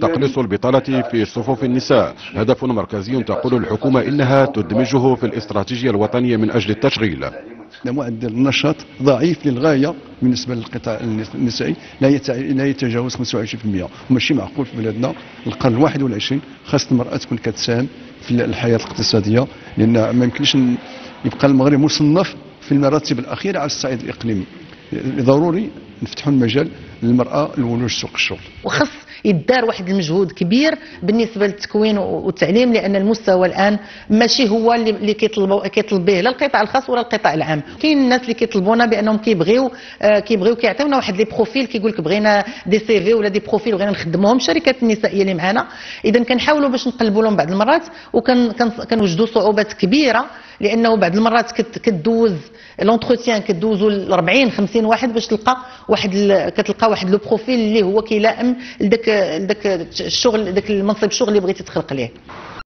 تقليص البطالة في صفوف النساء هدف مركزي تقول الحكومة إنها تدمجه في الاستراتيجية الوطنية من أجل التشغيل. معدل النشاط ضعيف للغايه بالنسبه للقطاع النسائي، لا يتجاوز 25%، وماشي معقول في بلادنا القرن 21 خاص المراه تكون كتساهم في الحياه الاقتصاديه، لان ما يمكنش يبقى المغرب مصنف في المراتب الاخيره على الصعيد الاقليمي. ضروري نفتحوا المجال للمراه لولوج سوق الشغل. وخص يدار واحد المجهود كبير بالنسبه للتكوين والتعليم، لان المستوى الان ماشي هو اللي كيطلب به لا القطاع الخاص ولا القطاع العام. كاين الناس اللي كيطلبونا بانهم كيبغيو كيعطيونا واحد لي بروفيل، كيقول لك بغينا دي سي في ولا دي بروفيل بغينا نخدموهم الشركات النسائيه اللي معنا. اذا كنحاولوا باش نقلبوا لهم بعض المرات، وكنوجدوا صعوبات كبيره، لانه بعض المرات كدوز لونتروتيان كدوزوا 40 50 واحد باش تلقى واحد لو بروفيل اللي هو كيلائم لذاك الشغل، ذاك المنصب الشغل اللي بغيتي تخلق ليه.